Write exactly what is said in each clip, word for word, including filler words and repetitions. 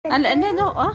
അല്ല എന്നെ എന്തോ ആ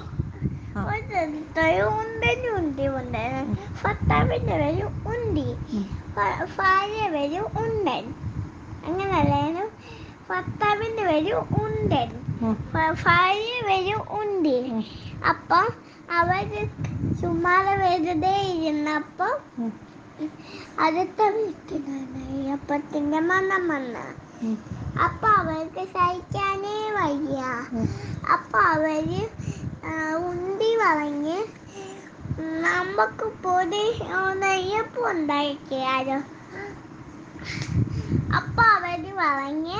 ഉണ്ടി ഉണ്ട് ഭർത്താവിന്റെ പേര് ഉണ്ടി, ഭാര്യ പേര് ഉണ്ടൻ. അങ്ങനല്ലേനും ഭർത്താവിന്റെ പേര് ഉണ്ടൻ, ഭാര്യ പേര് ഉണ്ടി. അപ്പം അവര് ചുമ്മാതെ വെറുതെ ഇരുന്നപ്പോ അടുത്ത വീട്ടിലാണ് അപ്പത്തിന്റെ മണം വന്ന്. അപ്പൊ അവർക്ക് സഹിക്കാനേ വയ്യ. അപ്പൊ അവര് ഉണ്ടി പറഞ്ഞ് നമ്മക്ക് പൊടി നെയ്യപ്പം ഉണ്ടാക്കിയാലോ. അപ്പൊ അവര് പറഞ്ഞ്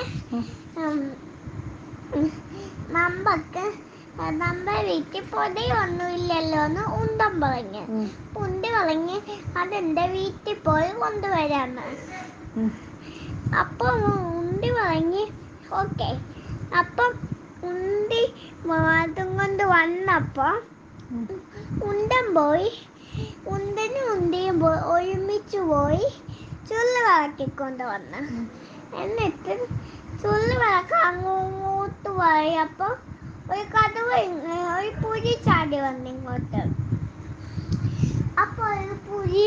നമ്മക്ക് നമ്മുടെ വീട്ടിൽ പൊടി ഒന്നുമില്ലല്ലോന്ന് ഉണ്ടൻ പറഞ്ഞ്. ഉണ്ടി പറഞ്ഞ് അതെന്റെ വീട്ടിൽ പോയി കൊണ്ടുവരാന്ന്. അപ്പൊ ഉണ്ടി പറഞ്ഞ് ഓക്കെ. അപ്പം ഉണ്ടി അതും കൊണ്ട് വന്നപ്പോ ഉണ്ടൻ പോയി ഉണ്ടനും ഉണ്ടിയും ഒരുമിച്ച് പോയി ചുള്ള് വിളക്കിക്കൊണ്ട് വന്ന്. എന്നിട്ട് ചുള്ള് വിളക്ക് അങ്ങോട്ട് പോയപ്പോ ഒരു കടുവ ഒരു പുലി ചാടി വന്ന് ഇങ്ങോട്ട്. അപ്പൊ ഒരു പുലി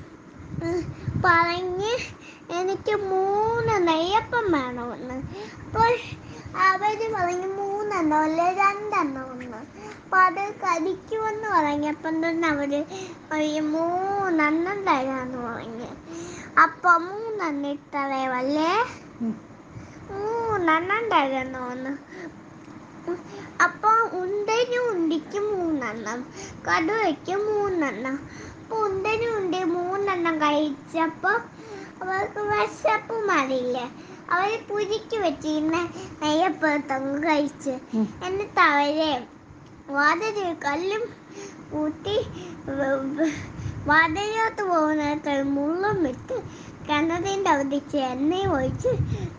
പറഞ്ഞ് എനിക്ക് മൂന്ന് നെയ്യപ്പം വേണമെന്ന്. അപ്പോൾ അവര് പറഞ്ഞ് മൂന്നെണ്ണം അല്ല രണ്ടെണ്ണം എന്ന്. അപ്പൊ അത് കടിക്കുമെന്ന് പറഞ്ഞപ്പോ തന്നെ അവര് മൂന്നെണ്ണം തരാന്ന് പറഞ്ഞ്. അപ്പൊ മൂന്നെണ്ണം ഇത്രയുമല്ലേ, മൂന്നെണ്ണം തരാന്ന്. അപ്പൊ ഉണ്ടനും ഉണ്ടിക്കും മൂന്നെണ്ണം, കടുവയ്ക്കും മൂന്നെണ്ണം. അപ്പൊ ഉണ്ടനും ഉണ്ടിയും മൂന്നെണ്ണം കഴിച്ചപ്പോ അവർക്ക് വിശപ്പ് മാറിയില്ലേ. അവര് പുലിക്ക് വെച്ചിരുന്ന നെയ്യപ്പം എടുത്തങ്ങ് കഴിച്ച്. എന്നിട്ട് അവര് വാതിലിൽ കല്ലും കൂട്ടി വാതിലിലോട്ട് പോകുന്നിടത്ത് മുള്ളും ഇട്ട് കിണറിന്റെ അവിടെ എണ്ണയും ഒഴിച്ച്.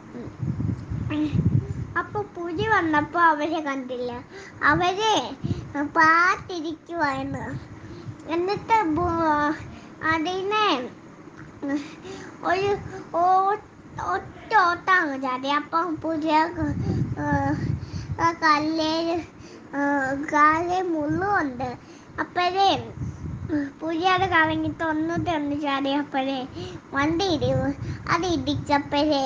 അപ്പൊ പുലി വന്നപ്പോ അവരെ കണ്ടില്ല. അവര് പാത്തിരിക്കുവായിരുന്നു. എന്നിട്ട് അതിനെ ഒരു ഒറ്റ ഓട്ടം അങ്ങ് ചാടി. അപ്പം പുലി കല്ലേല് കാലിൽ മുള്ളുണ്ട്. അപ്പോഴേ പുലി അത് കളഞ്ഞിട്ട് ഒന്നൂടെ ഒന്ന് ചാടിയപ്പോഴേ വണ്ടി ഇടിച്ചു. അത് ഇടിച്ചപ്പോഴേ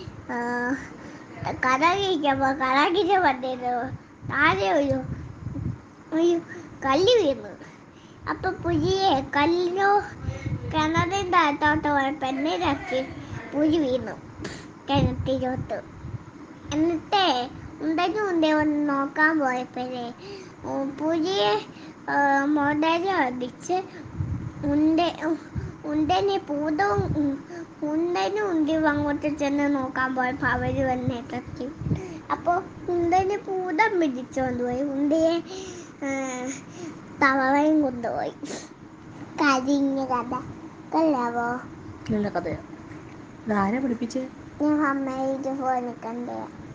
കറങ്ങിക്കപ്പോ കറങ്ങിച്ച വണ്ടിയില് താഴെ ഒരു കല്ല് വീണു. അപ്പൊ പുലിയെ കല്ല് കിണറിന്റെ അകത്തോട്ട് പോയപ്പോ എന്നിരക്കി പുലി വീണു കിണറ്റിലോട്ട്. എന്നിട്ടേ ഉണ്ടനും ഉണ്ടിയും ഒന്ന് നോക്കാൻ പോയപ്പോഴേ പുലിയെ മുതല അടിച്ച് ഉണ്ടനെ ഭൂതവും ഉണ്ടനും ഉണ്ടിയും അങ്ങോട്ട് ചെന്ന് നോക്കാൻ പോയപ്പോ അവര് വന്ന് ഇറക്കി. അപ്പൊ ഉണ്ടനെ ഭൂതം പിടിച്ചോണ്ട് പോയി. ഉണ്ടിയെ തവളയും കൊണ്ടുപോയി. കരിഞ്ഞ കഥ കൊള്ളാവോ? നല്ല കഥയാ. ഇതാരാ പഠിപ്പിച്ചേ? ഞാൻ അമ്മയുടെ ഫോണിൽ കണ്ടയാ.